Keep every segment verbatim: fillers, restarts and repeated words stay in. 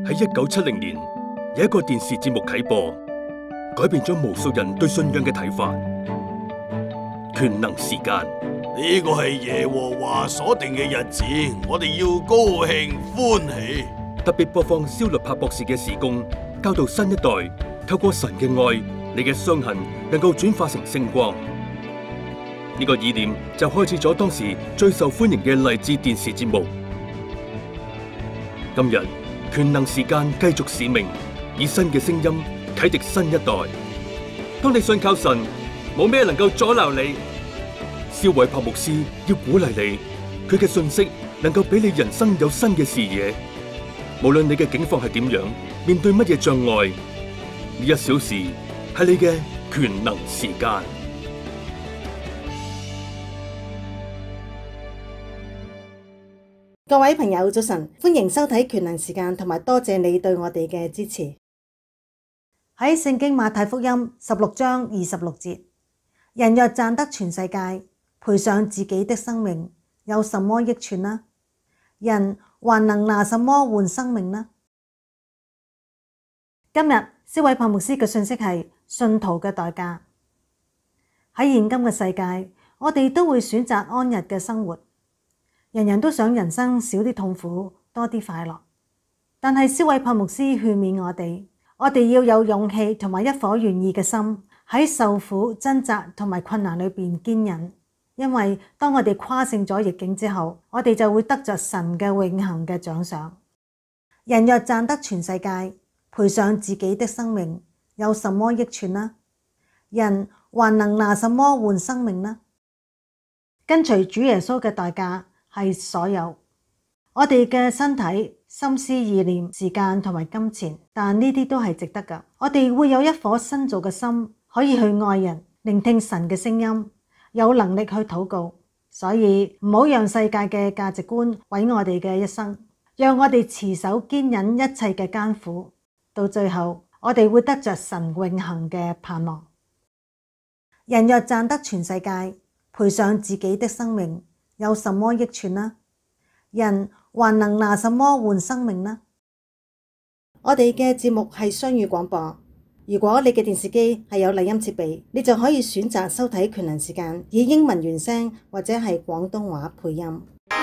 喺一九七零年，有一個電視節目啟播，改變咗無數人對信仰嘅睇法。權能時間， 呢個係耶和華所定嘅日子，我哋要高興歡喜。 特別播放蕭律柏博士嘅事工，教導新一代透過神嘅愛，你嘅傷痕能夠轉化成星光。呢個意念就開始咗當時最受歡迎嘅勵志電視節目。今日權能時間繼續使命，以新嘅聲音啟迪新一代。當你信靠神，冇咩能夠阻撓你。蕭偉柏牧師要鼓勵你，佢嘅信息能夠俾你人生有新嘅視野。無論你嘅境況係點樣，面對乜嘢障礙，呢一小時係你嘅權能時間。 各位朋友早晨，歡迎收睇權能時間，同埋多謝你對我哋嘅支持。喺聖經馬太福音十六章二十六節，人若賺得全世界，賠上自己的生命，有什麼益處呢？人還能拿什麼換生命呢？今日蕭偉柏牧師嘅信息係信徒嘅代價。喺現今嘅世界，我哋都會選擇安逸嘅生活。人人都想人生少啲痛苦，多啲快樂。但係蕭偉柏牧師勸勉我哋，我哋要有勇氣同埋一顆願意嘅心，喺受苦、掙扎同埋困難裏邊堅忍。因為當我哋跨勝咗逆境之後，我哋就會得着神嘅永恆嘅獎賞。人若賺得全世界，賠上自己的生命，有什麼益處呢？人還能拿什麼換生命呢？跟隨主耶穌嘅代價係所有，我哋嘅身體、心思意念、時間同埋金錢，但呢啲都係值得㗎。我哋會有一顆新造嘅心，可以去愛人，聆聽神嘅聲音，有能力去禱告。所以唔好讓世界嘅價值觀毀我哋嘅一生，讓我哋持守堅忍一切嘅艱苦，到最後我哋會得着神永恆嘅盼望。人若賺得全世界，賠上自己的生命，有什麼益處呢？人還能拿什麼換生命呢？我哋嘅節目係雙語廣播，如果你嘅電視機係有麗音設備，你就可以選擇收睇權能時間，以英文原聲或者係廣東話配音。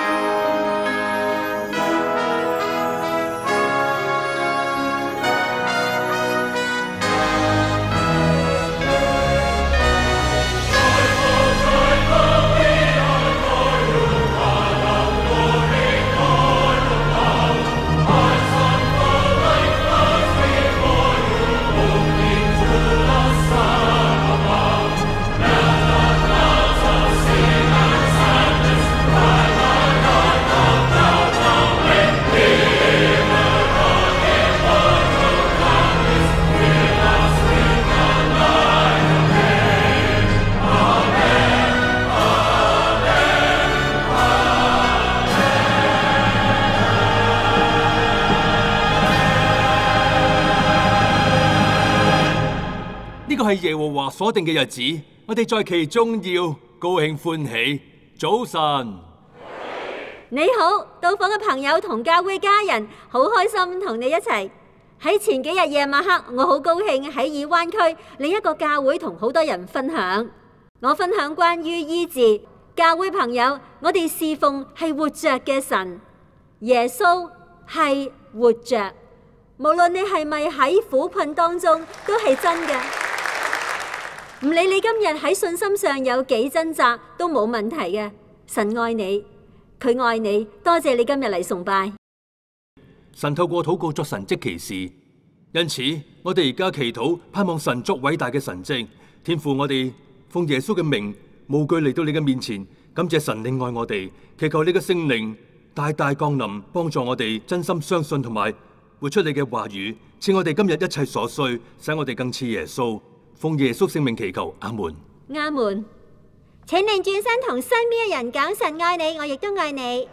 呢個係耶和華所定嘅日子，我哋在其中要高興歡喜。早晨， 你好，到訪嘅朋友同教會家人，好開心同你一齊。喺前幾日夜晚黑，我好高興喺爾灣區另一個教會同好多人分享。我分享關於醫治。教會朋友，我哋侍奉係活着嘅神，耶穌係活着，無論你係咪喺苦困當中，都係真嘅。唔理你今日喺信心上有幾掙扎，都冇問題嘅。神愛你，佢愛你。多謝你今日嚟崇拜。 神透過禱告作神蹟奇事，因此我哋而家祈禱，盼望神作偉大嘅神蹟。天父，我哋奉耶穌嘅名，無懼嚟到你嘅面前，感謝神你愛我哋，祈求你嘅聖靈大大降臨，幫助我哋真心相信同埋活出你嘅話語，賜我哋今日一切所需，使我哋更似耶穌。奉耶穌聖名祈求，阿門。 阿門。請你轉身同身邊嘅人講，神愛你，我亦都愛你。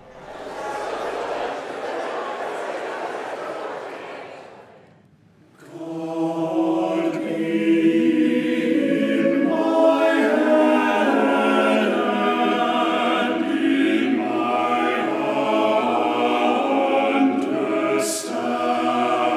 Stand.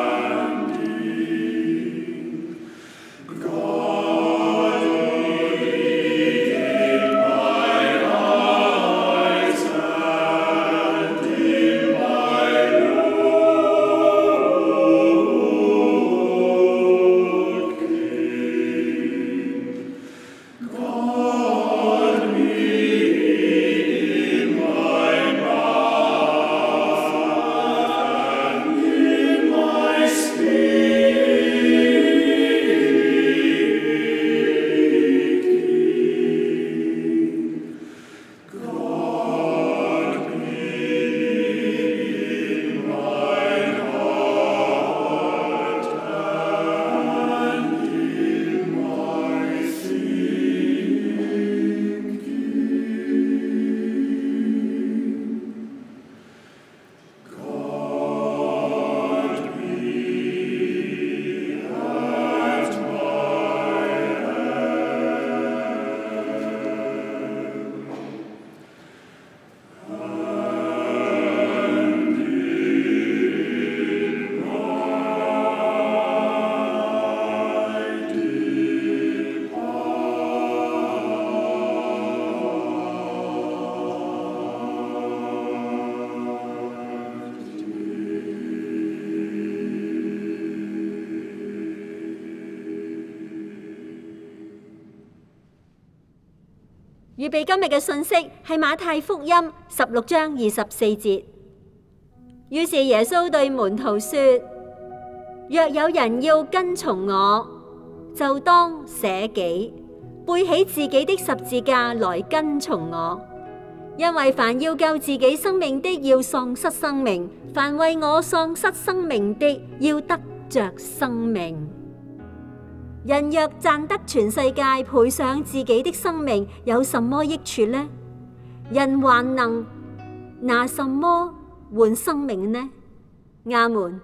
預備今日嘅信息係馬太福音十六章二十四節。於是耶穌對門徒說：若有人要跟從我，就當捨己，背起自己的十字架來跟從我。因為凡要救自己生命的，要喪失生命；凡為我喪失生命的，要得着生命。人若賺得全世界，賠上自己的生命，有什麼益處呢？人還能拿什麼換生命呢？阿門。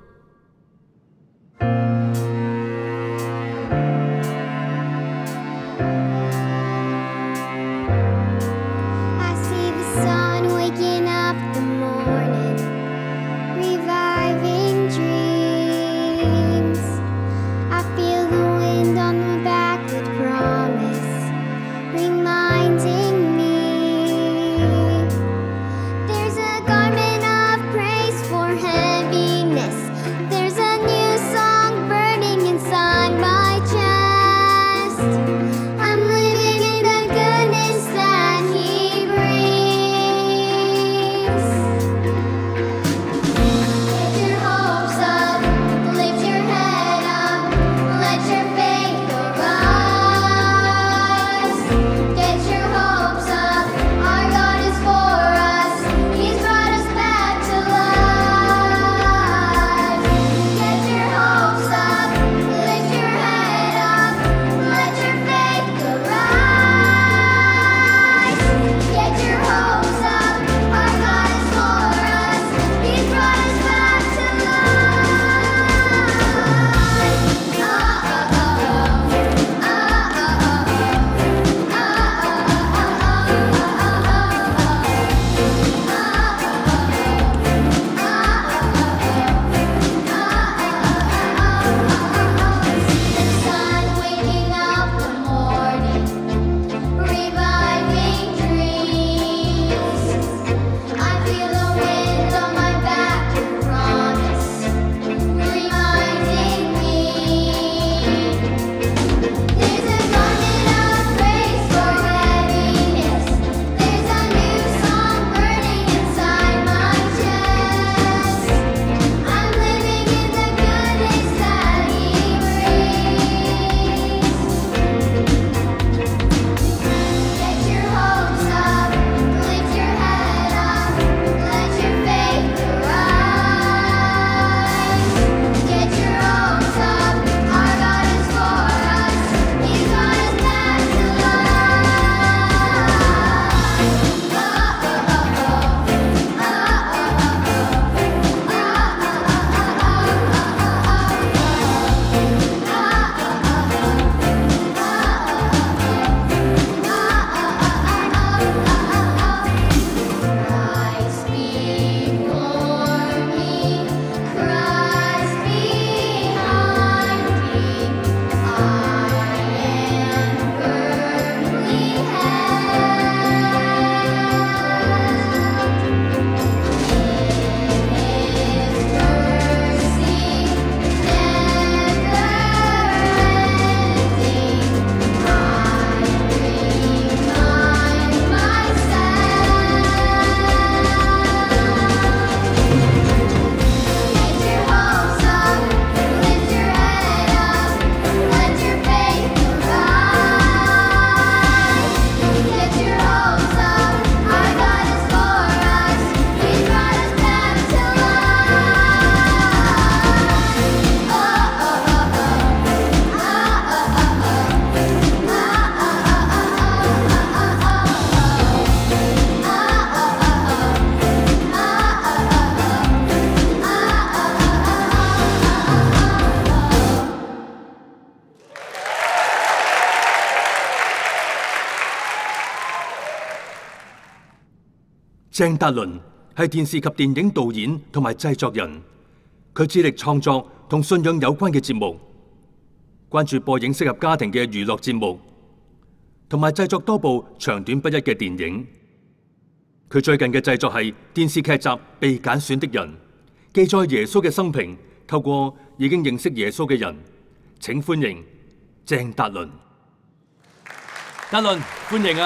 鄭達倫係電視及電影導演同埋製作人，佢致力創作同信仰有關嘅節目，關注播映適合家庭嘅娛樂節目，同埋製作多部長短不一嘅電影。佢最近嘅製作係電視劇集《被揀選的人》，記載耶穌嘅生平，透過已經認識耶穌嘅人。請歡迎鄭達倫。達倫，歡迎啊！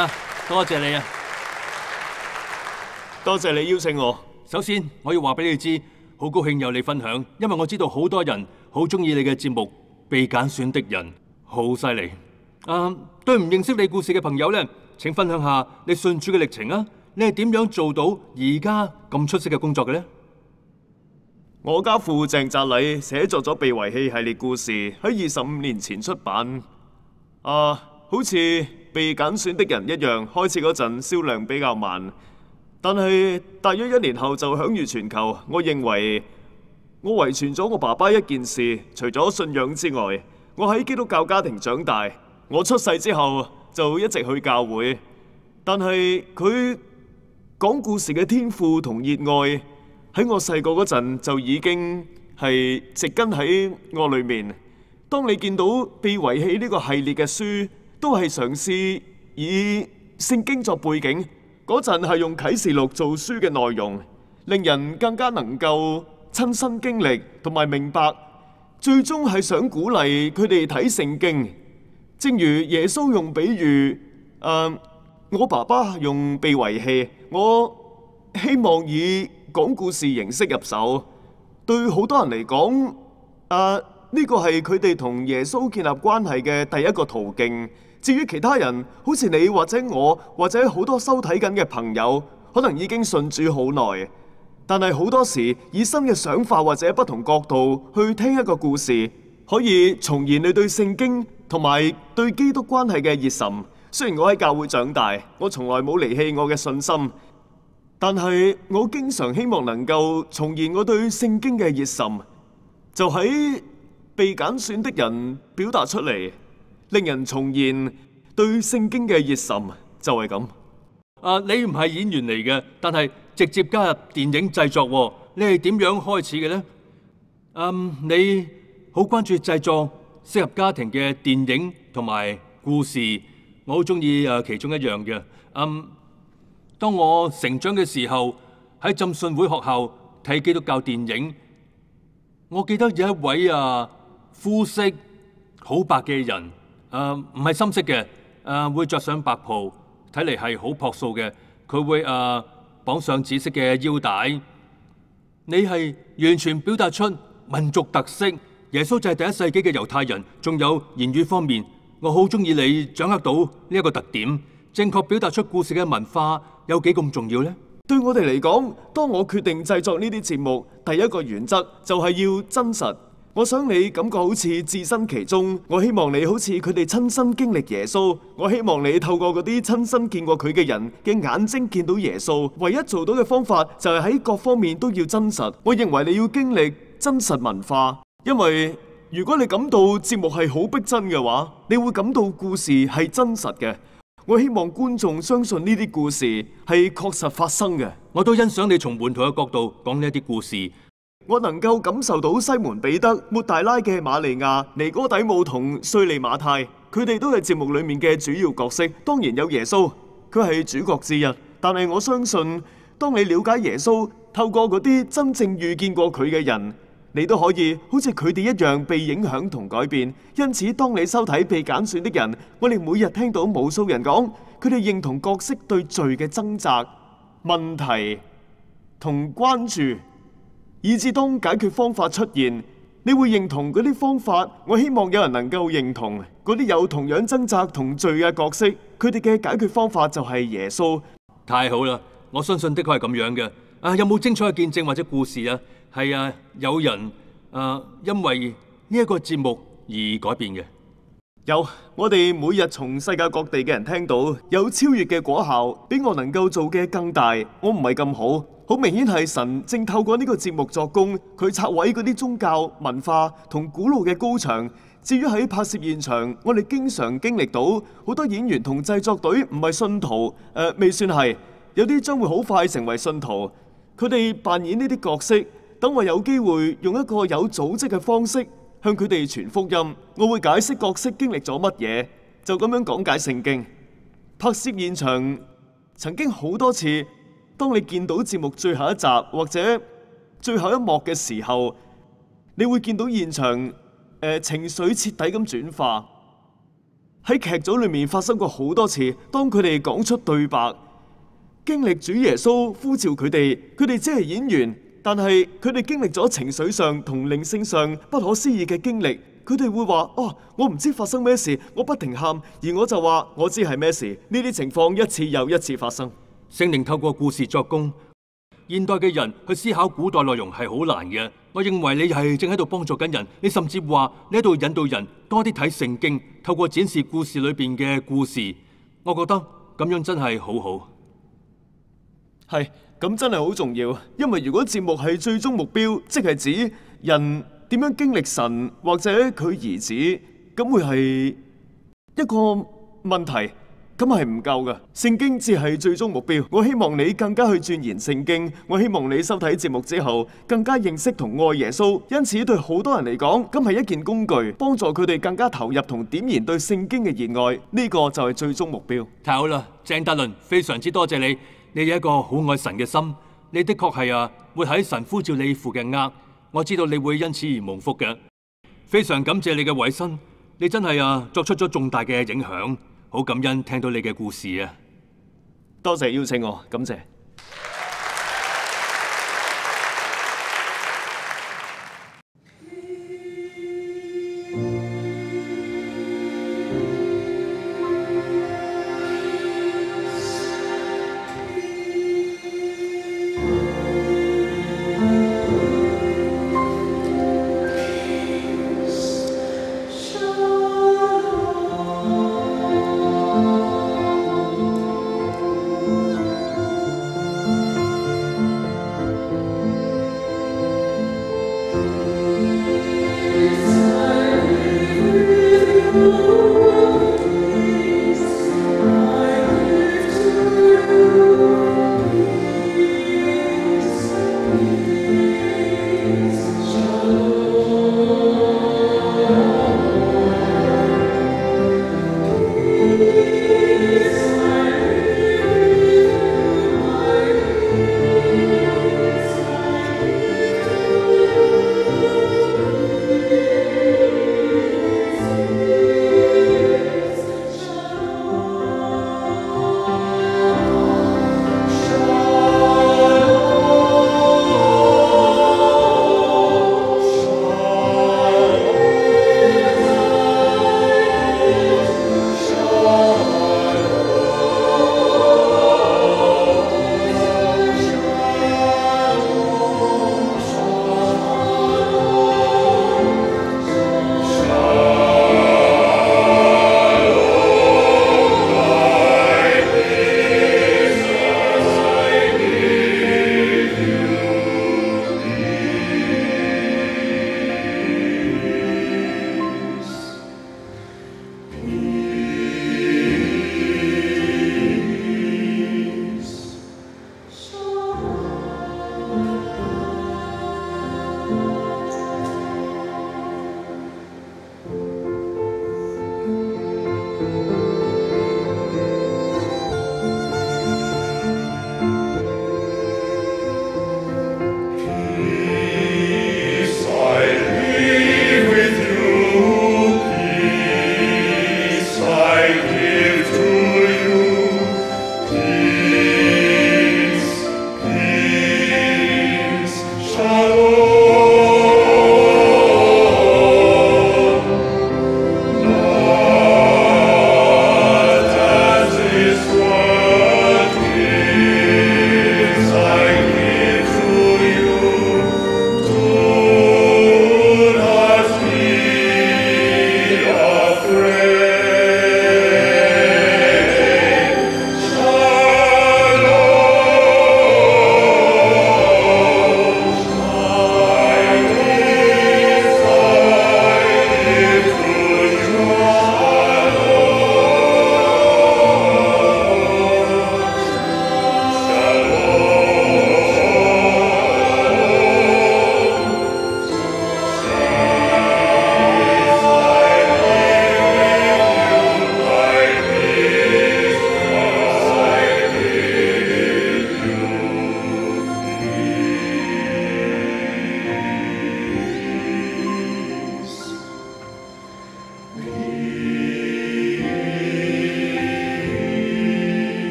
多謝你啊！ 多謝你邀請我。 首先，我要話俾你知，好高興有你分享，因為我知道好多人好中意你嘅節目《被揀選的人》，好犀利。啊，對唔認識你故事嘅朋友呢，請分享下你信主嘅歷程啊！你係點樣做到而家咁出色嘅工作嘅呢？ 我家父鄭澤禮寫作咗《被遺棄》系列故事，喺二十五年前出版。啊，好似《被揀選的人》一樣，開始嗰陣銷量比較慢，但係大約一年後就享譽全球。我認為我遺傳咗我爸爸一件事，除咗信仰之外，我喺基督教家庭長大。我出世之後就一直去教會，但係佢講故事嘅天賦同熱愛喺我細個嗰陣就已經係植根喺我裏面。當你見到《被遺棄》呢個系列嘅書，都係嘗試以聖經作背景，嗰陣係用啟示錄做書嘅內容，令人更加能夠親身經歷同埋明白。最終係想鼓勵佢哋睇聖經，正如耶穌用比喻，誒，我爸爸用被遺棄，我希望以講故事形式入手。對好多人嚟講，誒，呢個係佢哋同耶穌建立關係嘅第一個途徑。至於其他人，好似你或者我或者好多收睇緊嘅朋友，可能已經信主好耐，但係好多時以新嘅想法或者不同角度去聽一個故事，可以重燃你對聖經同埋對基督關係嘅熱忱。雖然我喺教會長大，我從來冇離棄我嘅信心，但係我經常希望能夠重燃我對聖經嘅熱忱，就喺被揀選的人表達出嚟，令人重燃對聖經嘅熱忱，就係咁。 啊，你唔係演員嚟嘅，但係直接加入電影製作喎，你係點樣開始嘅呢？嗯，你好關注製作適合家庭嘅電影同埋故事，我好中意誒其中一樣嘅。嗯，當我成長嘅時候喺浸信會學校睇基督教電影，我記得有一位啊膚色好白嘅人，誒唔係深色嘅，誒、呃、會着上白袍，睇嚟係好樸素嘅。佢會誒、呃、綁上紫色嘅腰帶。你係完全表達出民族特色。耶穌就係第一世紀嘅猶太人。仲有言語方面，我好中意你掌握到呢一個特點，正確表達出故事嘅文化有幾咁重要呢？ 對我哋嚟講，當我決定製作呢啲節目，第一個原則就係要真實。我想你感覺好似置身其中，我希望你好似佢哋親身經歷耶穌，我希望你透過嗰啲親身見過佢嘅人嘅眼睛見到耶穌。唯一做到嘅方法就係喺各方面都要真實。我認為你要經歷真實文化，因為如果你感到節目係好逼真嘅話，你會感到故事係真實嘅。我希望觀眾相信呢啲故事係確實發生嘅。 我都欣賞你從門徒嘅角度講呢啲故事。 我能夠感受到西門彼得、抹大拉嘅瑪利亞、尼哥底母同稅利馬太，佢哋都係節目裏面嘅主要角色。當然有耶穌，佢係主角之一。但係我相信，當你了解耶穌，透過嗰啲真正遇見過佢嘅人，你都可以好似佢哋一樣被影響同改變。因此，當你收睇《被揀選的人》，我哋每日聽到無數人講，佢哋認同角色對罪嘅掙扎、問題同關注。以至當解決方法出現，你會認同嗰啲方法。我希望有人能夠認同嗰啲有同樣掙扎同罪嘅角色，佢哋嘅解決方法就係耶穌。 太好啦！我相信的確係咁樣嘅。啊，有冇精彩嘅見證或者故事啊？係啊，有人啊因為呢一個節目而改變嘅。 有，我哋每日從世界各地嘅人聽到有超越嘅果效，比我能夠做嘅更大。我唔係咁好。好明顯係神正透過呢個節目作工，佢拆毀嗰啲宗教文化同古老嘅高牆。至於喺拍攝現場，我哋經常經歷到好多演員同製作隊唔係信徒，誒、呃、未算係，有啲將會好快成為信徒。佢哋扮演呢啲角色，等我有機會用一個有組織嘅方式向佢哋傳福音。我會解釋角色經歷咗乜嘢，就咁樣講解聖經。拍攝現場曾經好多次。當你見到節目最後一集或者最後一幕嘅時候，你會見到現場誒、呃、情緒徹底咁轉化。 喺劇組裏面發生過好多次。當佢哋講出對白，經歷主耶穌呼召佢哋，佢哋只係演員，但係佢哋經歷咗情緒上同靈性上不可思議嘅經歷。佢哋會話：哦，我唔知發生咩事，我不停喊，而我就話我知係咩事。呢啲情況一次又一次發生。 聖靈透過故事作工，現代嘅人去思考古代內容係好難嘅。我認為你係正喺度幫助緊人，你甚至話你喺度引導人多啲睇聖經，透過展示故事裏邊嘅故事。我覺得咁樣真係好好。 係，咁真係好重要，因為如果節目係最終目標，即係指人點樣經歷神或者佢兒子，咁會係一個問題，咁係唔夠㗎。聖經只係最終目標。我希望你更加去鑽研聖經，我希望你收睇節目之後更加認識同愛耶穌。因此對好多人嚟講，咁係一件工具，幫助佢哋更加投入同點燃對聖經嘅熱愛。呢個就係最終目標。 太好啦，鄭達倫，非常之多謝你。你有一個好愛神嘅心，你的確係啊，活喺神呼召你父嘅軛。我知道你會因此而蒙福嘅。非常感謝你嘅委身，你真係啊作出咗重大嘅影響，好感恩聽到你嘅故事啊！ 多謝邀請我，感謝。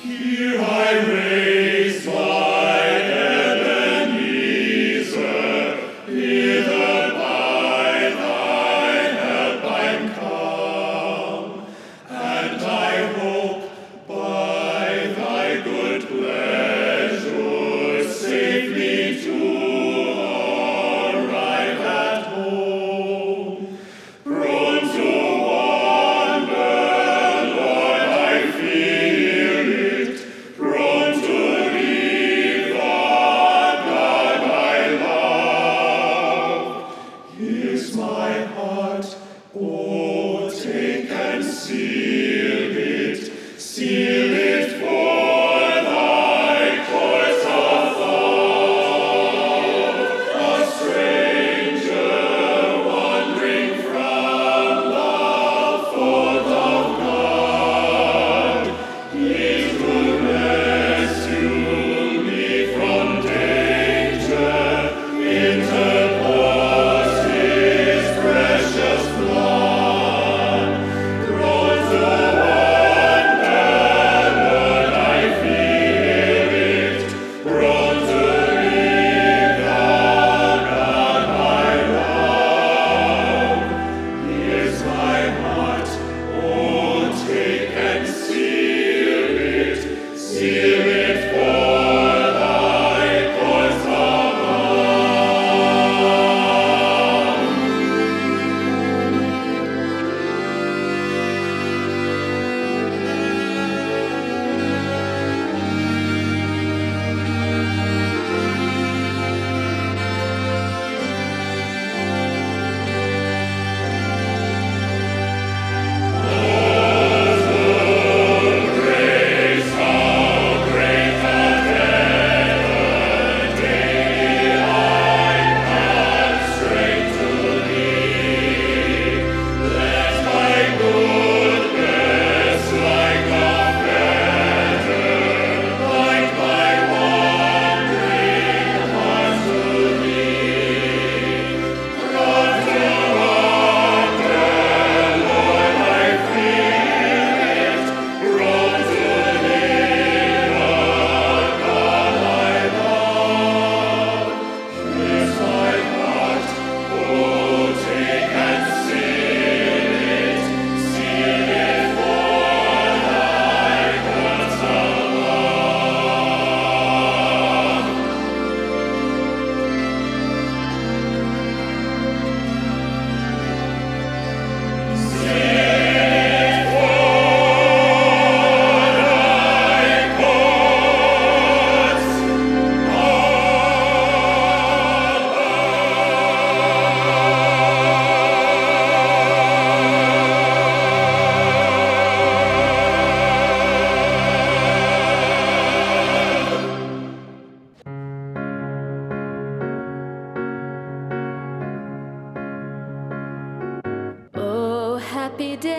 happy day.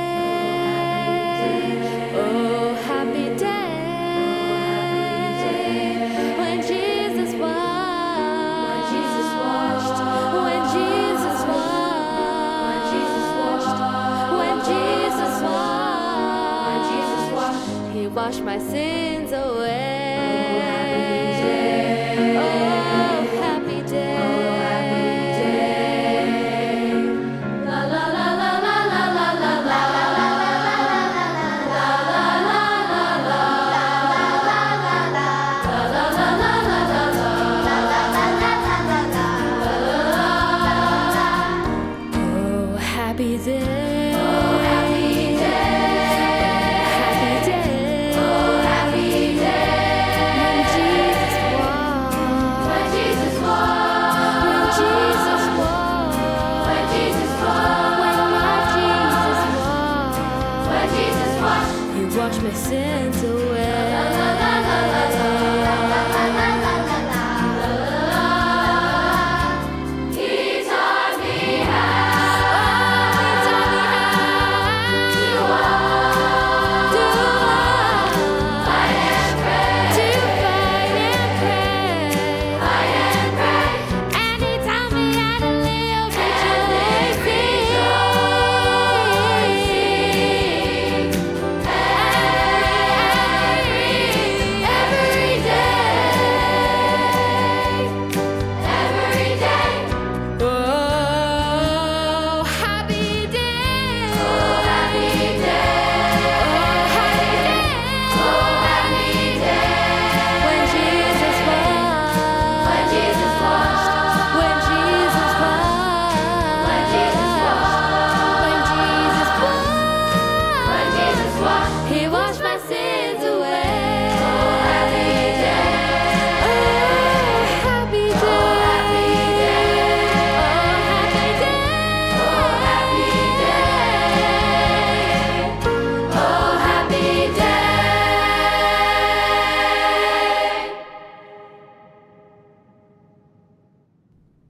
Oh, happy day. When Jesus washed. When Jesus washed. When Jesus washed. He washed my sins away. Oh, happy day. Happy day. Oh, happy day. Happy day. Oh, happy day. When Jesus walked. When Jesus walked. When Jesus walked. When Jesus walked. When my Jesus walked. When Jesus walked. He washed my sins away. La la la la la la la la la la la. He taught me how.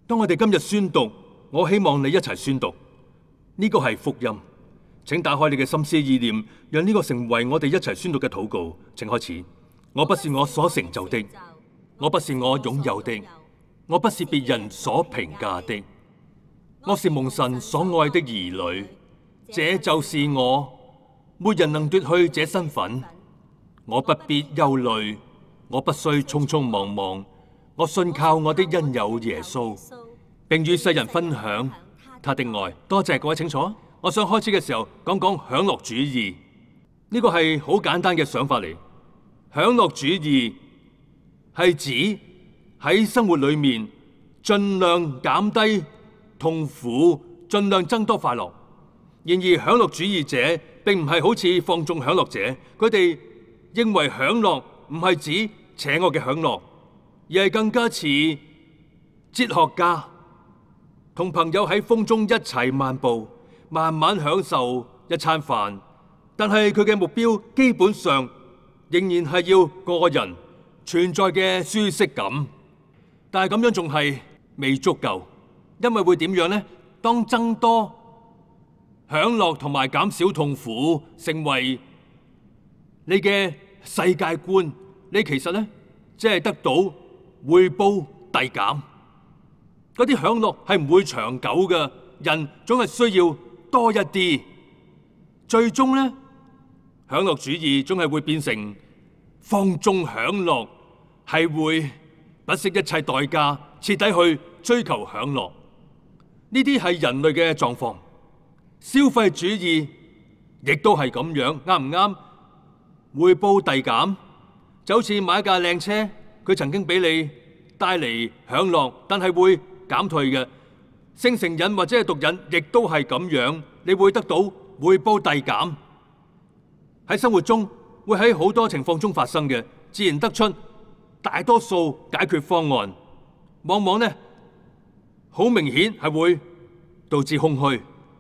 當我哋今日宣讀，我希望你一齊宣讀，呢個係福音。請打開你嘅心思意念，讓呢個成為我哋一齊宣讀嘅禱告。請開始。我不是我所成就的，我不是我擁有的，我不是別人所評價的，我是蒙神所愛的兒女，這就是我，沒人能奪去這身份。我不必憂慮，我不需匆匆忙忙，我信靠我的恩友耶穌，並與世人分享他的愛。多謝各位，請坐。我想開始嘅時候講講享樂主義，呢個係好簡單嘅想法嚟。享樂主義係指喺生活裏面盡量減低痛苦，盡量增多快樂。然而享樂主義者並唔係好似放縱享樂者，佢哋認為享樂唔係指邪惡嘅享樂，而係更加似哲學家同朋友喺風中一齊漫步，慢慢享受一餐飯，但係佢嘅目標基本上仍然係要個人存在嘅舒適感。但係咁樣仲係未足夠，因為會點樣呢？當增多享樂同埋減少痛苦成為你嘅世界觀，你其實呢，即係得到回報遞減。嗰啲享樂係唔會長久嘅，人總係需要多一啲，最終呢，享樂主義總係會變成放縱享樂，係會不惜一切代價，徹底去追求享樂。呢啲係人類嘅狀況。消費主義亦都係咁樣，啱唔啱？回報遞減，就好似買一架靚車，佢曾經俾你帶嚟享樂，但係會減退嘅。性成癮或者係毒癮，亦都係咁樣，你會得到回報遞減。喺生活中會喺好多情況中發生嘅，自然得出大多數解決方案，往往呢好明顯係會導致空虛。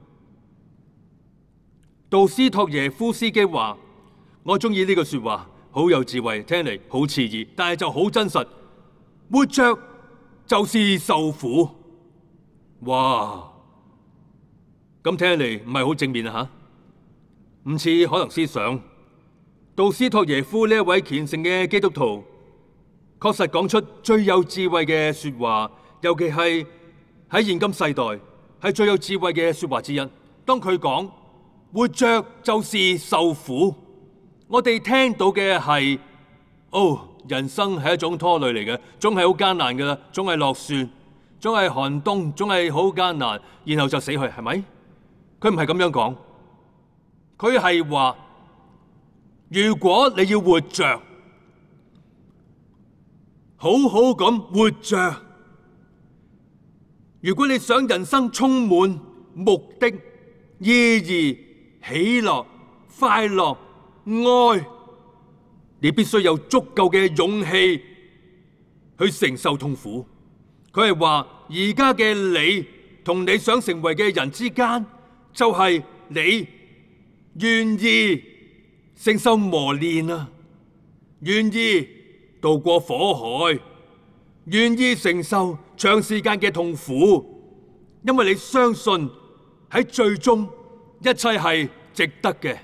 杜斯托耶夫斯基話：我中意呢句說話，好有智慧，聽嚟好刺耳，但係就好真實。活着就是受苦。哇！咁聽嚟唔係好正面啊吓，唔似可能思想。杜斯托耶夫呢一位虔誠嘅基督徒，確實講出最有智慧嘅說話，尤其係喺現今世代，係最有智慧嘅說話之一。當佢講活着就是受苦，我哋聽到嘅係，哦，人生係一種拖累嚟嘅，總係好艱難噶啦，總係落雪，總係寒冬，總係好艱難，然後就死去，係咪？佢唔係咁樣講，佢係話，如果你要活着，好好咁活着，如果你想人生充滿目的、意義、喜樂、快樂、愛，你必須有足夠嘅勇氣去承受痛苦。佢係話，而家嘅你同你想成為嘅人之間，就係你願意承受磨練啊，願意渡過火海，願意承受長時間嘅痛苦，因為你相信喺最終一切係值得嘅。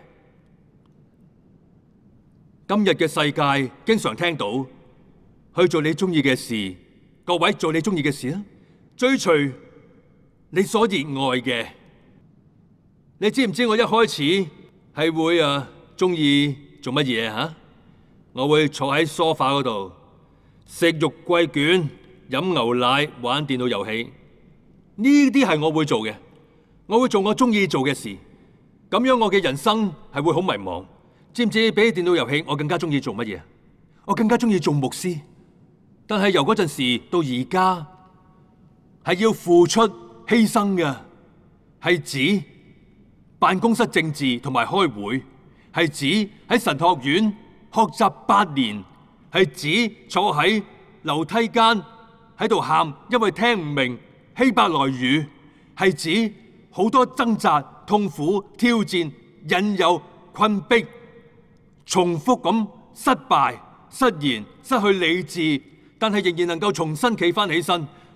今日嘅世界經常聽到去做你中意嘅事，各位做你中意嘅事啦，追隨你所熱愛嘅。你知唔知我一開始係會啊中意做乜嘢吓？我會坐喺梳化嗰度食肉桂卷、飲牛奶、玩電腦遊戲，呢啲係我會做嘅。我會做我中意做嘅事，咁樣我嘅人生係會好迷茫。知唔知比起電腦遊戲，我更加中意做乜嘢？我更加中意做牧師。但係由嗰陣時到而家，係要付出犧牲嘅，係指辦公室政治同埋開會，係指喺神學院學習八年，係指坐喺樓梯間喺度喊，因為聽唔明希伯來語，係指好多掙扎、痛苦、挑戰、引誘、困迫，重複咁失敗、失言、失去理智，但係仍然能夠重新企翻起身，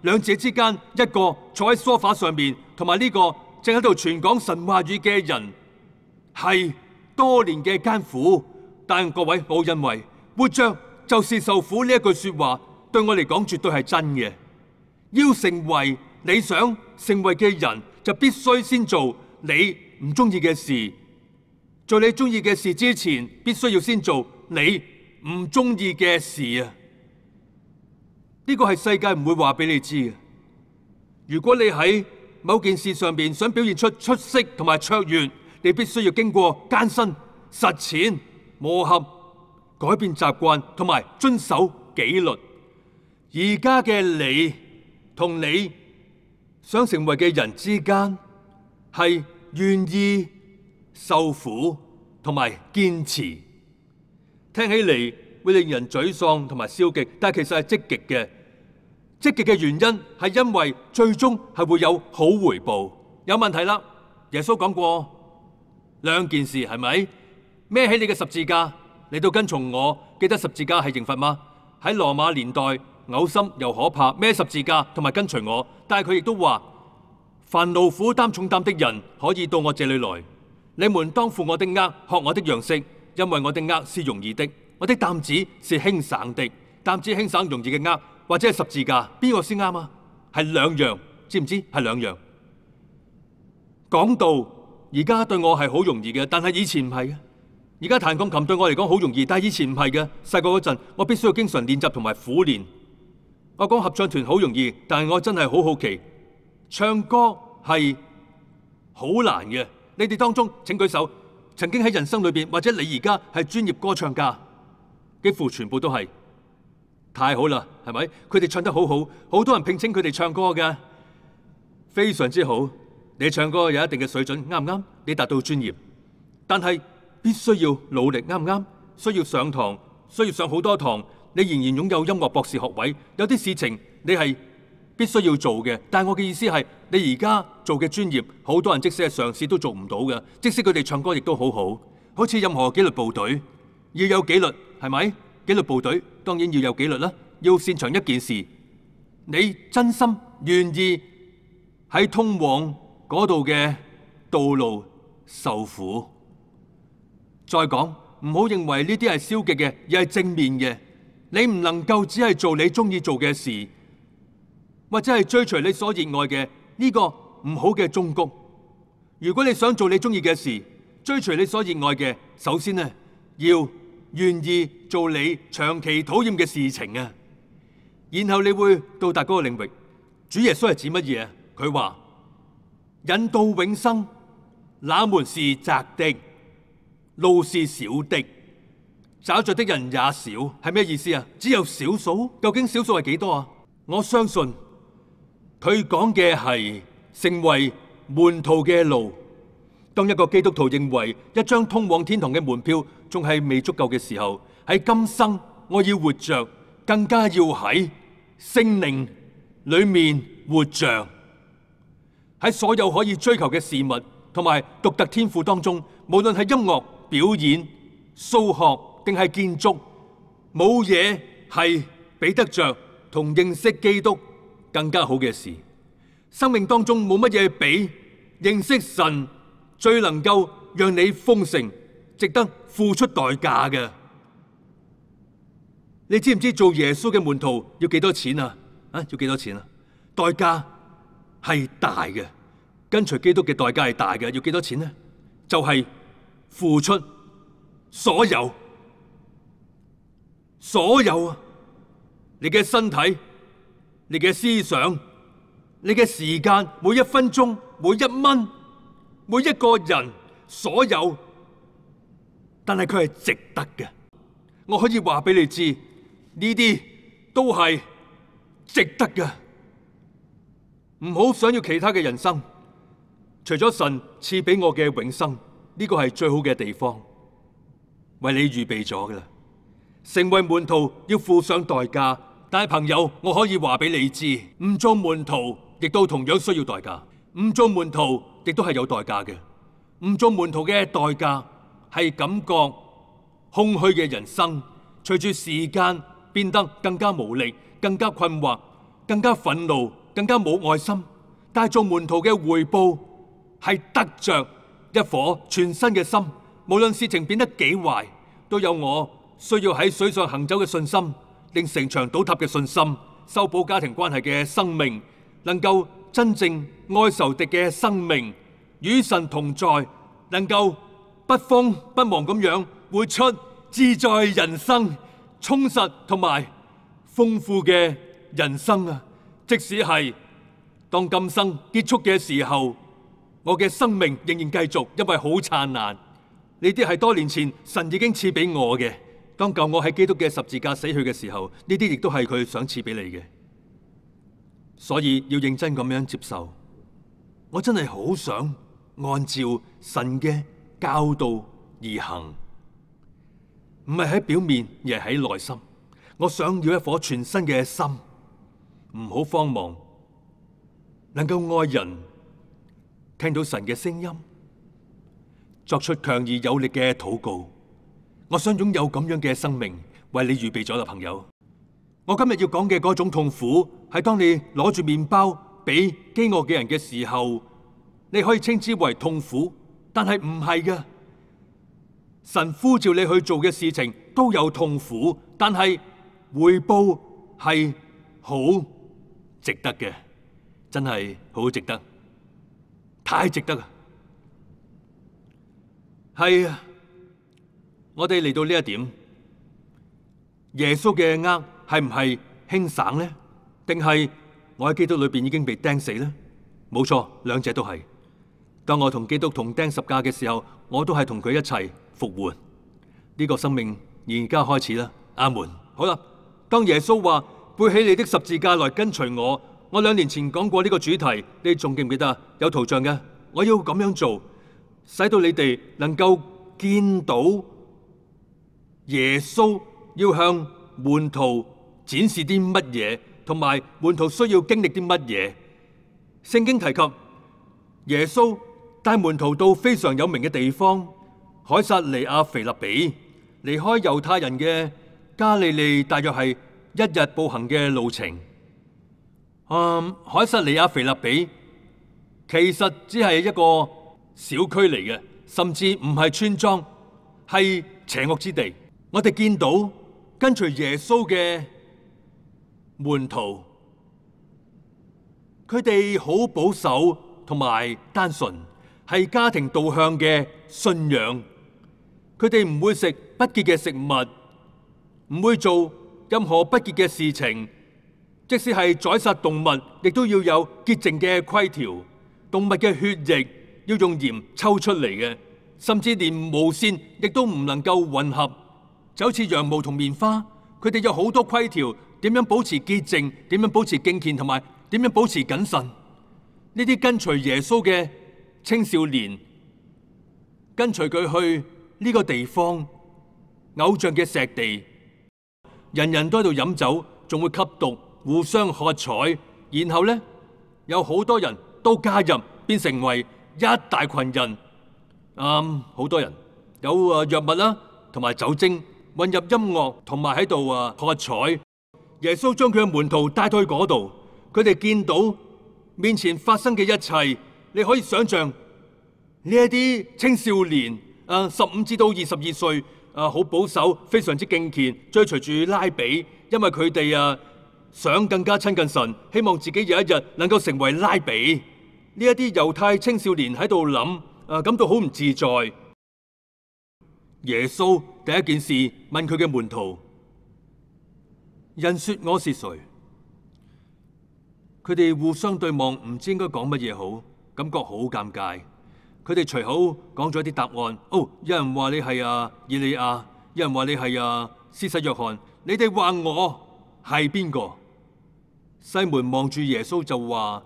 兩者之間，一個坐喺梳化上面，同埋呢個正喺度傳講神話語嘅人，係多年嘅艱苦。但各位冇認為活着就是受苦呢一句說話，對我嚟講絕對係真嘅。要成為你想成為嘅人，就必須先做你唔中意嘅事。做你中意嘅事之前，必須要先做你唔中意嘅事啊！呢個係世界唔會話俾你知嘅。如果你喺某件事上邊想表現出出色同埋卓越，你必須要經過艱辛、實踐、磨合、改變習慣同埋遵守紀律。而家嘅你同你想成為嘅人之間，係願意受苦同埋堅持。聽起嚟會令人沮喪同埋消極，但其實係積極嘅。積極嘅原因係因為最終係會有好回報。有問題啦，耶穌講過兩件事，係咪？孭起你嘅十字架嚟到跟從我，記得十字架係刑罰嗎？喺羅馬年代嘔心又可怕，孭十字架同埋跟隨我。但係佢亦都話，凡勞苦擔重擔的人可以到我這裏來，你們當負我的軛，學我的樣式，因為我的軛是容易的，我的擔子是輕省的。擔子輕省容易嘅軛，或者係十字架，邊個先啱啊？係兩樣，知唔知？係兩樣。講道而家對我係好容易嘅，但係以前唔係嘅。而家彈鋼琴對我嚟講好容易，但係以前唔係嘅。細個嗰陣，我必須要經常練習同埋苦練。我講合唱團好容易，但係我真係好好奇，唱歌係好難嘅。你哋當中請舉手，曾經喺人生裏邊，或者你而家係專業歌唱家，幾乎全部都係。太好啦，係咪？佢哋唱得好好，好多人聘請佢哋唱歌嘅，非常之好。你唱歌有一定嘅水準，啱唔啱？你達到專業，但係必須要努力，啱唔啱？需要上堂，需要上好多堂，你仍然擁有音樂博士學位。有啲事情你係必須要做嘅，但係我嘅意思係，你而家做嘅專業，好多人即使係上司都做唔到嘅。即使佢哋唱歌亦都好好，好似任何紀律部隊要有紀律，係咪？紀律部隊當然要有紀律啦，要擅長一件事。你真心願意喺通往嗰度嘅道路受苦。再講，唔好認為呢啲係消極嘅，而係正面嘅。你唔能夠只係做你中意做嘅事，或者係追隨你所熱愛嘅呢個唔好嘅忠告。如果你想做你中意嘅事，追隨你所熱愛嘅，首先呢，要願意做你長期討厭嘅事情啊，然後你會到達嗰個領域。主耶穌係指乜嘢啊？佢話引到永生，那門是窄的，路是小的，找着的人也少。係咩意思啊？只有少數？究竟少數係幾多啊？我相信佢講嘅係成為門徒嘅路。當一個基督徒認為一張通往天堂嘅門票仲係未足夠嘅時候，喺今生我要活着，更加要喺聖靈裏面活着。喺所有可以追求嘅事物同埋獨特天賦當中，無論係音樂、表演、數學定係建築，冇嘢係比得着同認識基督更加好嘅事。生命當中冇乜嘢比認識神最能夠讓你豐盛，值得付出代價嘅。你知唔知做耶穌嘅門徒要幾多錢啊？啊，要幾多錢啊？代價係大嘅，跟隨基督嘅代價係大嘅。要幾多錢呢？就係付出所有，所有啊！你嘅身體、你嘅思想、你嘅時間，每一分鐘、每一蚊、每一個人，所有，但係佢係值得嘅。我可以話俾你知，呢啲都係值得嘅。唔好想要其他嘅人生，除咗神賜俾我嘅永生，呢個係最好嘅地方，為你預備咗噶啦。成為門徒要付上代價，但係朋友，我可以話俾你知，唔做門徒亦都同樣需要代價。唔做門徒亦都係有代價嘅。唔做門徒嘅代價係感覺空虛嘅人生，隨住時間變得更加無力、更加困惑， 更加憤怒，更加冇愛心。但係做門徒嘅回報係得着一顆全新嘅心，無論事情變得幾壞，都有我需要喺水上行走嘅信心，令城牆倒塌嘅信心，修補家庭關係嘅生命，能夠真正愛仇敵嘅生命，與神同在，能夠不慌不忙咁樣活出自在人生，充實同埋豐富嘅人生啊！即使係當今生結束嘅時候，我嘅生命仍然繼續，因為好燦爛。呢啲係多年前神已經賜俾我嘅。當舊我喺基督嘅十字架死去嘅時候，呢啲亦都係佢想賜俾你嘅。所以要認真咁樣接受。我真係好想按照神嘅教導而行，唔係喺表面，而係喺內心。我想要一顆全新嘅心，唔好慌忙，能夠愛人，聽到神嘅聲音，作出強而有力嘅禱告。我想擁有咁樣嘅生命，為你預備咗啦，朋友。我今日要講嘅嗰種痛苦，係當你攞住麵包俾飢餓嘅人嘅時候，你可以稱之為痛苦，但係唔係㗎。神呼召你去做嘅事情都有痛苦，但係回報係好值得嘅，真係好值得，太值得啊！係啊，我哋嚟到呢一點，耶穌嘅軛係唔係輕省呢？定係我喺基督裏邊已經被釘死呢？冇錯，兩者都係。當我同基督同釘十架嘅時候，我都係同佢一齊復活。呢個生命而家開始啦，阿門。好啦，當耶穌話背起你的十字架來跟隨我，我兩年前講過呢個主題，你仲記唔記得啊？有圖像嘅，我要咁樣做，使到你哋能夠見到耶穌要向門徒展示啲乜嘢，同埋門徒需要經歷啲乜嘢。聖經提及耶穌帶門徒到非常有名嘅地方凱撒利亞腓立比，離開猶太人嘅加利利大約係一日步行嘅路程。嗯，凱撒利亞腓立比其實只係一個小區嚟嘅，甚至唔係村莊，係邪惡之地。我哋見到跟隨耶穌嘅門徒，佢哋好保守同埋單純，係家庭導向嘅信仰。佢哋唔會食不潔嘅食物，唔會做任何不潔嘅事情。即使係宰殺動物，亦都要有潔淨嘅規條。動物嘅血液要用鹽抽出嚟嘅，甚至連毛線亦都唔能夠混合。就好似羊毛同棉花，佢哋有好多規條，點樣保持潔淨，點樣保持敬虔，同埋點樣保持謹慎。呢啲跟隨耶穌嘅青少年，跟隨佢去呢個地方，偶像嘅石地，人人都喺度飲酒，仲會吸毒，互相喝彩。然後呢，有好多人都加入，變成為一大群人。嗯，好多人有誒藥物啦，同埋酒精混入音樂，同埋喺度啊喝彩。耶穌將佢嘅門徒帶到去嗰度，佢哋見到面前發生嘅一切，你可以想象呢一啲青少年，誒十五至到二十二歲，誒好保守，非常之敬虔，追隨住拉比，因為佢哋啊想更加親近神，希望自己有一日能夠成為拉比。呢一啲猶太青少年喺度諗，誒感到好唔自在。耶穌第一件事問佢嘅門徒：人說我是誰？佢哋互相對望，唔知應該講乜嘢好，感覺好尷尬。佢哋隨口講咗一啲答案。哦，有人話你係啊以利亞，有人話你係啊施洗約翰。你哋話我係邊個？西門望住耶穌就話：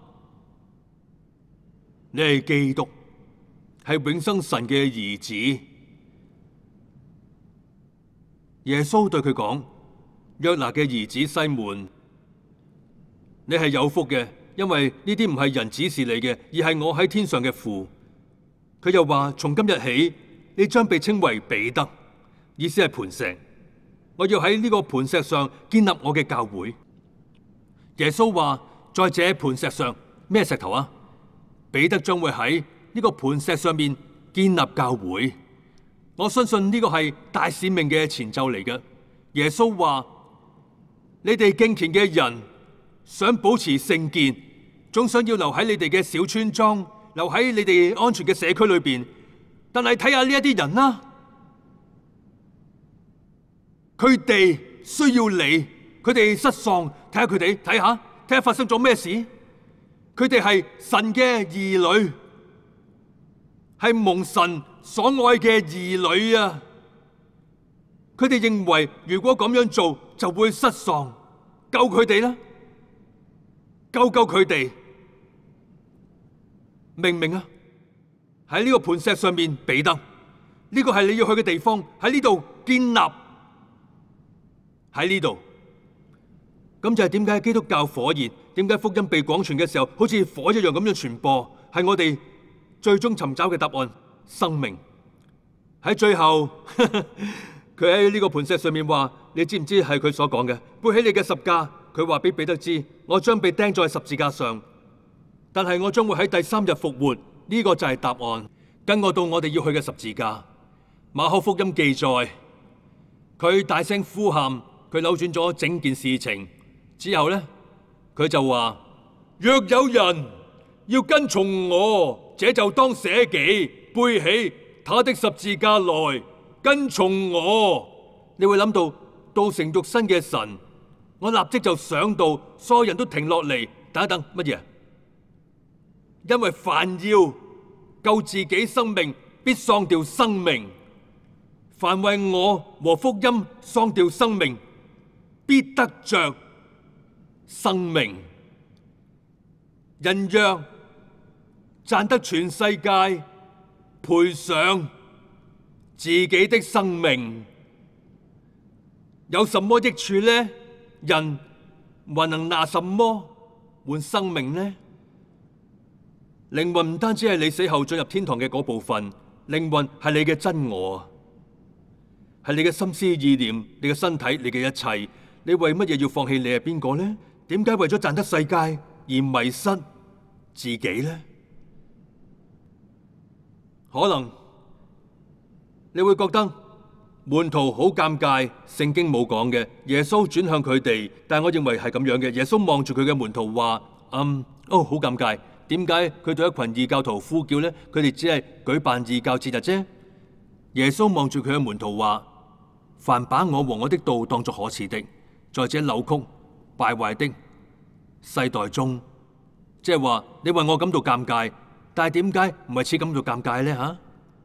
你係基督，係永生神嘅兒子。耶穌對佢講：約拿嘅兒子西門，你係有福嘅，因為呢啲唔係人指示你嘅，而係我喺天上嘅父。佢又話：從今日起，你將被稱為彼得，意思係磐石。我要喺呢個磐石上建立我嘅教會， 耶穌話：在這磐石上，咩石頭啊？彼得將會喺呢個磐石上面建立教會。我相信呢個係大使命嘅前奏嚟嘅。耶穌話：你哋敬虔嘅人想保持聖潔，總想要留喺你哋嘅小村莊，留喺你哋安全嘅社區裏邊。但係睇下呢一啲人啦，佢哋需要你，佢哋失喪，睇下佢哋，睇下睇下發生咗咩事。佢哋係神嘅兒女，係蒙神所愛嘅兒女啊！佢哋認為如果咁樣做就會失喪，救佢哋啦，救救佢哋，明唔明啊？喺呢個磐石上面，彼得，呢個係你要去嘅地方，喺呢度建立，喺呢度。咁就係點解基督教火熱，點解福音被廣傳嘅時候，好似火一樣咁樣傳播，係我哋最終尋找嘅答案。生命喺最後，佢喺呢個磐石上面話：你知唔知係佢所講嘅？背起你嘅十架，佢話俾彼得知：我將被釘在十字架上，但係我將會喺第三日復活。呢個就係答案。跟我到我哋要去嘅十字架。馬可福音記載，佢大聲呼喊，佢扭轉咗整件事情之後呢，佢就話：若有人要跟從我，這就當捨己，背起他的十字架來跟從我。你會諗到道成肉身嘅神，我立即就想到所有人都停落嚟，等一等，乜嘢？因為凡要救自己生命，必喪掉生命；凡為我和福音喪掉生命，必得着生命。人若賺得全世界，賠上自己的生命，有什麼益處呢？人還能拿什麼換生命呢？靈魂唔單止係你死後進入天堂嘅嗰部分，靈魂係你嘅真我，係你嘅心思意念、你嘅身體、你嘅一切。你為乜嘢要放棄你係邊個呢？點解為咗賺得世界而迷失自己呢？可能你會覺得門徒好尷尬，聖經冇講嘅。耶穌轉向佢哋，但係我認為係咁樣嘅。耶穌望住佢嘅門徒話：嗯，哦，好尷尬。點解佢對一群異教徒呼叫呢？佢哋只係舉辦異教節日啫。耶穌望住佢嘅門徒話：凡把我和我的道當作可恥的，在這扭曲敗壞的世代中，即係話你為我感到尷尬，但係點解唔係似感到尷尬呢？吓，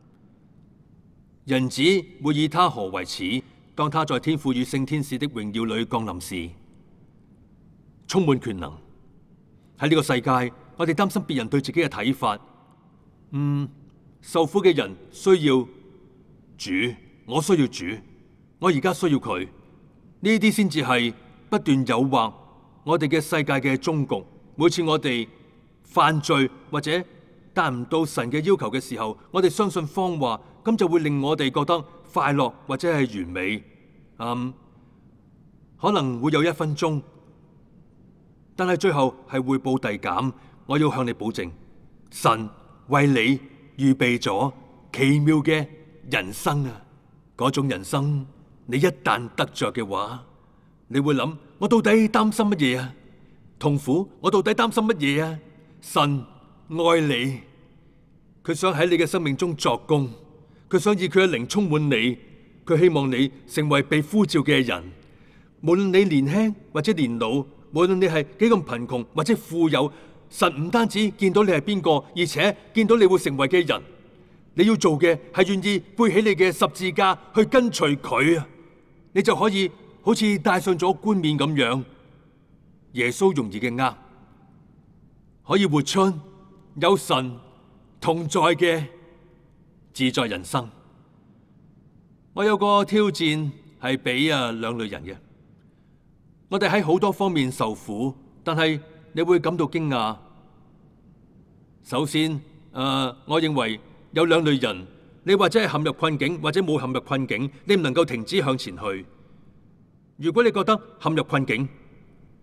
人子會以他何為恥？當他在天父與聖天使的榮耀裏降臨時，充滿權能。喺呢個世界，我哋擔心別人對自己嘅睇法。嗯，受苦嘅人需要主，我需要主，我而家需要佢。呢啲先至係不斷誘惑我哋嘅世界嘅終局。每次我哋犯罪或者達唔到神嘅要求嘅時候，我哋相信謊話，咁就會令我哋覺得快樂或者係完美。嗯，可能會有一分鐘，但係最後係會報遞減。我要向你保證，神為你預備咗奇妙嘅人生啊！嗰種人生，你一旦得着嘅話，你會諗：我到底擔心乜嘢啊？痛苦，我到底擔心乜嘢啊？神愛你，佢想喺你嘅生命中作工，佢想以佢嘅靈充滿你，佢希望你成為被呼召嘅人。無論你年輕或者年老，無論你係幾咁貧窮或者富有，神唔單止見到你係邊個，而且見到你會成為嘅人。你要做嘅係願意背起你嘅十字架去跟隨佢啊！你就可以好似戴上咗冠冕咁樣，耶穌容易嘅軛，可以活出有神同在嘅自在人生。我有個挑戰係俾啊兩類人嘅。我哋喺好多方面受苦，但係你會感到驚訝。首先，誒、呃，我認為有兩類人，你或者係陷入困境，或者冇陷入困境，你唔能夠停止向前去。如果你覺得陷入困境，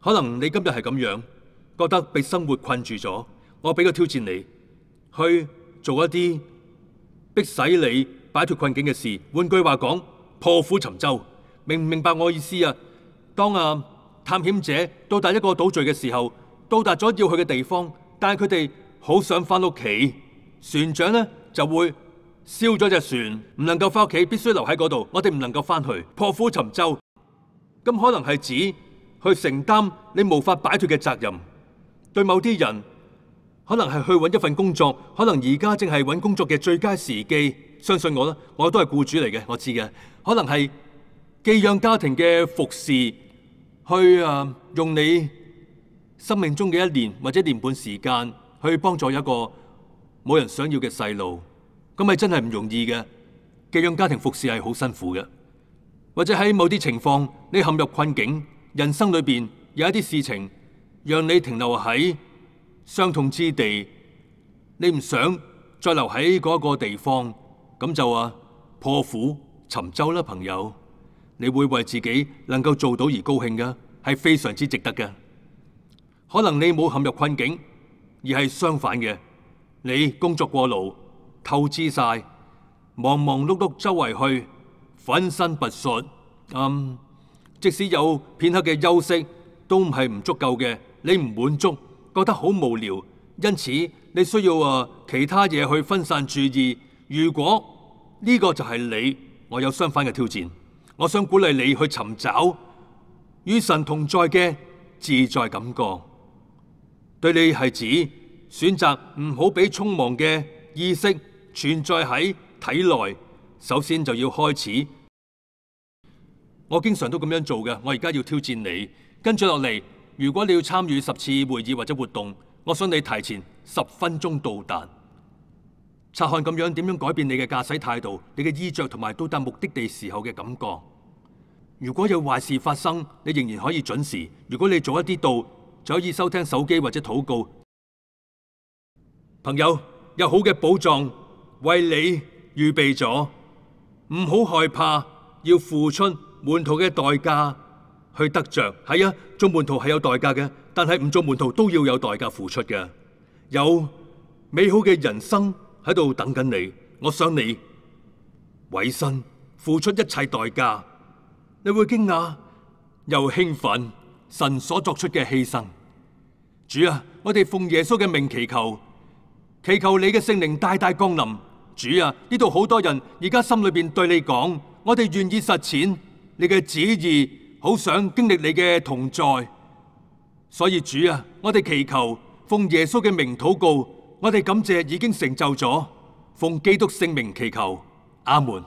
可能你今日係咁樣，覺得被生活困住咗。我俾個挑戰你，去做一啲迫使你擺脫困境嘅事。換句話講，破釜沉舟。明唔明白我意思啊？當啊探險者到達一個島嶼嘅時候，到達咗要去嘅地方，但係佢哋好想翻屋企，船長呢就會燒咗隻船，唔能夠翻屋企，必須留喺嗰度。我哋唔能夠翻去，破釜沉舟。咁可能係指去承擔你無法擺脫嘅責任。對某啲人，可能係去揾一份工作，可能而家正係揾工作嘅最佳時機。相信我啦，我都係僱主嚟嘅，我知嘅。可能係寄養家庭嘅服侍，去啊用你生命中嘅一年或者年半時間去幫助一個冇人想要嘅細路，咁係真係唔容易嘅。寄養家庭服侍係好辛苦嘅。或者喺某啲情況，你陷入困境，人生裏邊有一啲事情讓你停留喺傷痛之地，你唔想再留喺嗰個地方，咁就啊破釜沉舟啦，朋友。你會為自己能夠做到而高興㗎，係非常之值得嘅。可能你冇陷入困境，而係相反嘅，你工作過勞，透支晒，忙忙碌碌周圍去，粉身拔術。嗯，即使有片刻嘅休息，都唔係唔足夠嘅。你唔滿足，覺得好無聊，因此你需要啊其他嘢去分散注意。如果呢個就係你，我有相反嘅挑戰。我想鼓勵你去尋找與神同在嘅自在感覺。對你係指選擇唔好俾匆忙嘅意識存在喺體內。首先就要開始。我經常都咁樣做嘅。我而家要挑戰你。跟住落嚟，如果你要參與十次會議或者活動，我想你提前十分鐘到達。察看咁樣點樣改變你嘅駕駛態度、你嘅衣着同埋到達目的地時候嘅感覺。如果有壞事發生，你仍然可以準時。如果你早一啲到，就可以收聽手機或者禱告。朋友，有好嘅寶藏為你預備咗，唔好害怕，要付出門徒嘅代價去得着。係啊，做門徒係有代價嘅，但係唔做門徒都要有代價付出嘅。有美好嘅人生喺度等緊你，我想你委身付出一切代價，你會驚訝又興奮神所作出嘅犧牲。主啊，我哋奉耶穌嘅名祈求，祈求你嘅聖靈大大降臨。主啊，呢度好多人而家心裏邊對你講，我哋願意實踐你嘅旨意，好想經歷你嘅同在。所以主啊，我哋祈求奉耶穌嘅名禱告。我哋感謝已經成就咗，奉基督聖名祈求，阿門。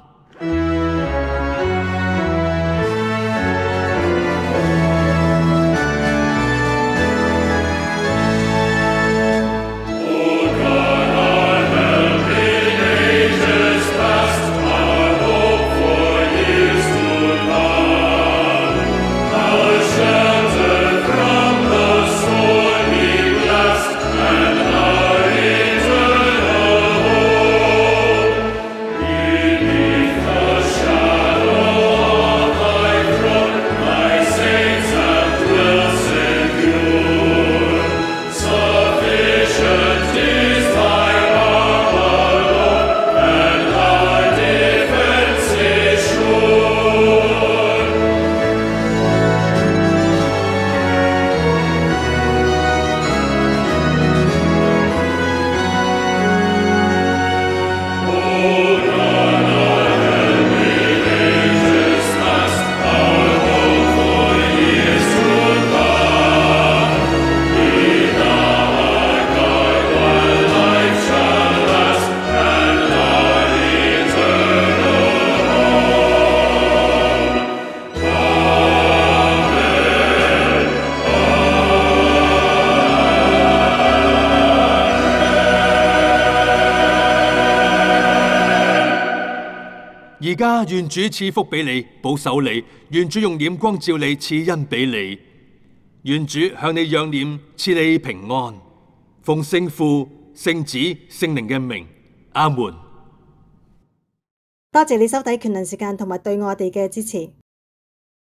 而家願主賜福俾你，保守你；願主用臉光照你，賜恩俾你；願主向你仰臉，賜你平安。奉聖父、聖子、聖靈嘅名，阿門。 多謝你收睇權能時間同埋對我哋嘅支持。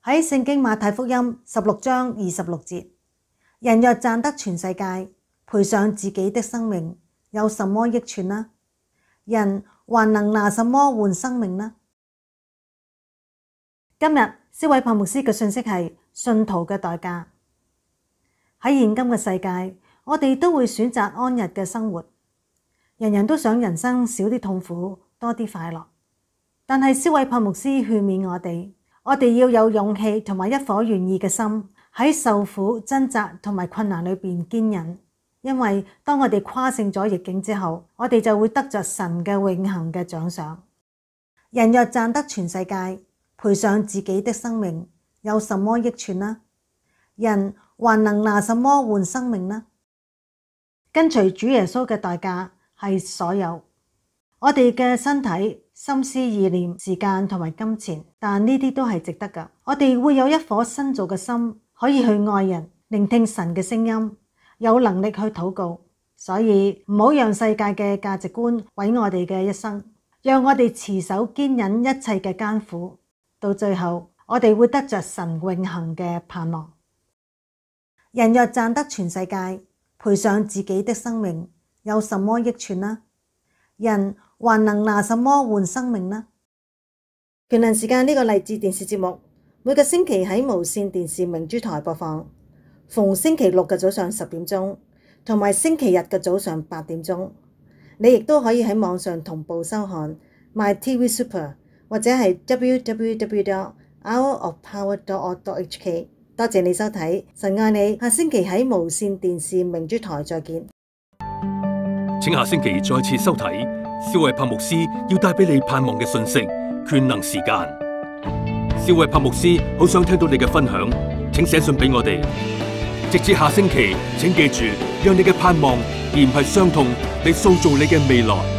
喺聖經馬太福音十六章二十六節，人若賺得全世界，賠上自己的生命，有什麼益處呢？人還能拿什麼換生命呢？今日施偉柏牧師嘅信息係信徒嘅代價。喺現今嘅世界，我哋都會選擇安逸嘅生活，人人都想人生少啲痛苦，多啲快樂。但係施偉柏牧師勸勉我哋，我哋要有勇氣同埋一顆願意嘅心，喺受苦、掙扎同埋困難裏邊堅忍。因為當我哋跨勝咗逆境之後，我哋就會得着神嘅永恆嘅獎賞。人若賺得全世界，賠上自己的生命，有什麼益處呢？人還能拿什麼換生命呢？跟隨主耶穌嘅代價係所有，我哋嘅身體、心思意念、時間同埋金錢，但呢啲都係值得㗎。我哋會有一顆新造嘅心，可以去愛人，聆聽神嘅聲音，有能力去禱告。所以唔好讓世界嘅價值觀毀我哋嘅一生，讓我哋持守堅忍一切嘅艱苦，到最後我哋會得着神永恆嘅盼望。人若賺得全世界，賠上自己的生命，有什麼益處呢？人還能拿什麼換生命呢？權能時間呢個勵志電視節目，每個星期喺無線電視明珠台播放，逢星期六嘅早上十點鐘，同埋星期日嘅早上八點鐘。你亦都可以喺網上同步收看 My T V Super 或者係 w w w dot hour of power dot org dot h k。多謝你收睇，神愛你，下星期喺無線電視明珠台再見。 請下星期再次收睇施偉柏牧師要帶俾你盼望嘅信息，權能時間。施偉柏牧師好想聽到你嘅分享，請寫信俾我哋。直至下星期，請記住，讓你嘅盼望而唔係傷痛，嚟塑造你嘅未來。